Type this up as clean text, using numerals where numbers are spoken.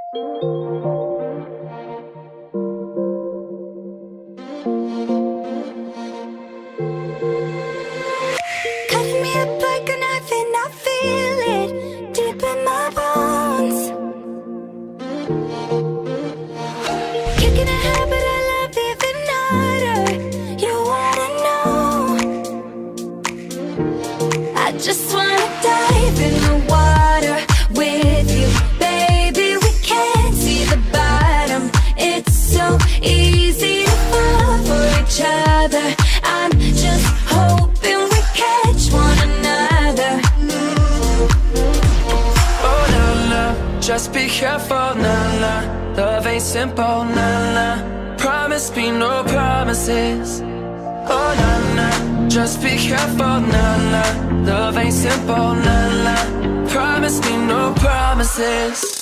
Cutting me up like a knife and I feel it deep in my bones. Kicking a habit I love even harder. You wanna know? I just wanna dive in the water with you, baby. We can't see the bottom. It's so easy to fall for each other. I'm just hoping we catch one another. Oh na na, just be careful, na na. Love ain't simple, na na. Promise me no promises. Oh na na, just be careful, na na. Love ain't simple, na na. Promise me no promises.